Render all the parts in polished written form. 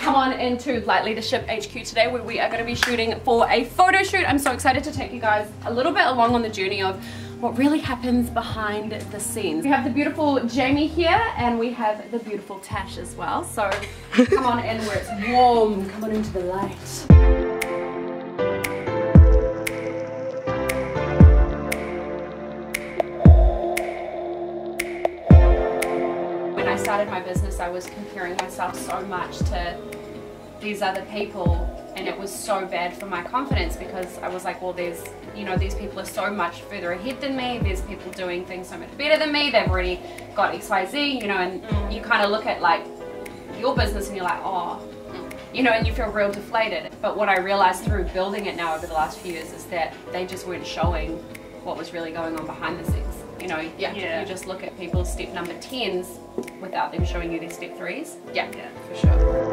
come on into Light Leadership HQ today, where we are going to be shooting for a photo shoot. I'm so excited to take you guys a little bit along on the journey of what really happens behind the scenes. We have the beautiful Jamie here, and we have the beautiful Tash as well. So come on in where it's warm, come on into the light. When I started my business, I was comparing myself so much to these other people, and it was so bad for my confidence, because I was like, well, there's, you know, these people are so much further ahead than me, there's people doing things so much better than me, they've already got XYZ, you know, and you kind of look at like your business and you're like, oh, you know, and you feel real deflated. But what I realized through building it now over the last few years is that they just weren't showing what was really going on behind the scenes. You know, you just look at people's step number 10s without them showing you their step 3s. Yeah, for sure.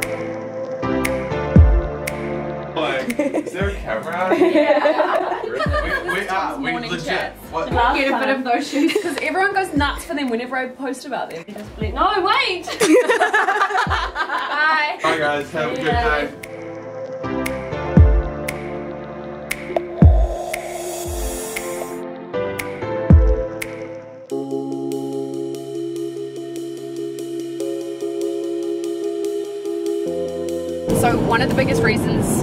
Like, is there a camera out here? Yeah. We legit. What? Get a bit of those shoots, because everyone goes nuts for them whenever I post about them. Just blink. No, wait! Bye! Bye guys, have a good day. So one of the biggest reasons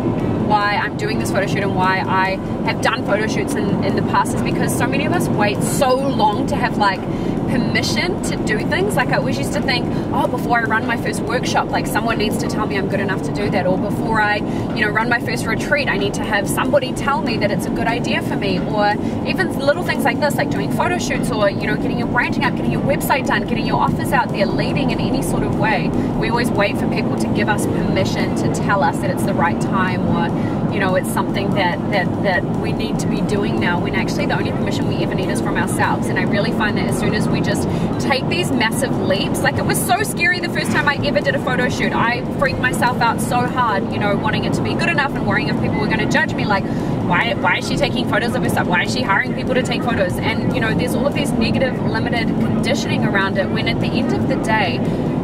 why I'm doing this photo shoot and why I have done photo shoots in the past is because so many of us wait so long to have like permission to do things. Like I always used to think, oh, before I run my first workshop, like someone needs to tell me I'm good enough to do that, or before I, you know, run my first retreat, I need to have somebody tell me that it's a good idea for me. Or even little things like this, like doing photo shoots, or, you know, getting your branding up, getting your website done, getting your offers out there, leading in any sort of way. We always wait for people to give us permission to tell us that it's the right time, or, you know, it's something that we need to be doing now, when actually the only permission we ever need is from ourselves. And I really find that as soon as we just take these massive leaps, like it was so scary the first time I ever did a photo shoot. I freaked myself out so hard, you know, wanting it to be good enough and worrying if people were going to judge me, like, why is she taking photos of herself? Why is she hiring people to take photos? And, you know, there's all of these negative, limited conditioning around it, when at the end of the day,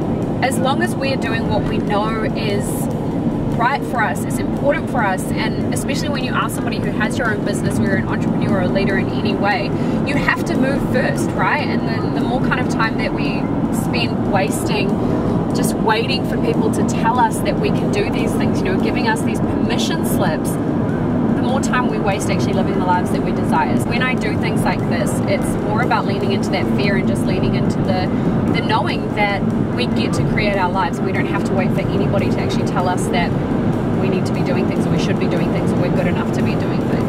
as long as we're doing what we know is right for us, is important for us, and especially when you are somebody who has your own business, or you're an entrepreneur or a leader in any way, you have to move first, right? And then the more kind of time that we spend wasting just waiting for people to tell us that we can do these things, you know, giving us these permission slips, the more time we waste actually living the lives that we desire. When I do things like this, it's more about leaning into that fear and just leaning into the knowing that we get to create our lives. We don't have to wait for anybody to actually tell us that we need to be doing things, or we should be doing things, or we're good enough to be doing things.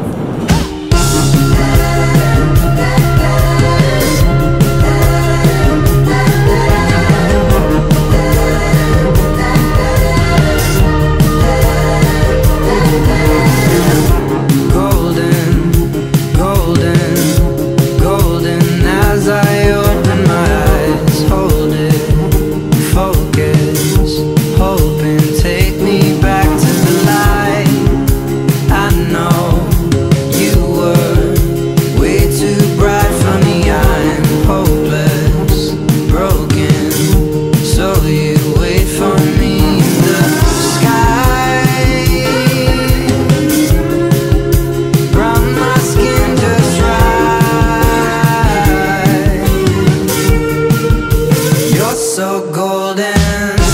So golden.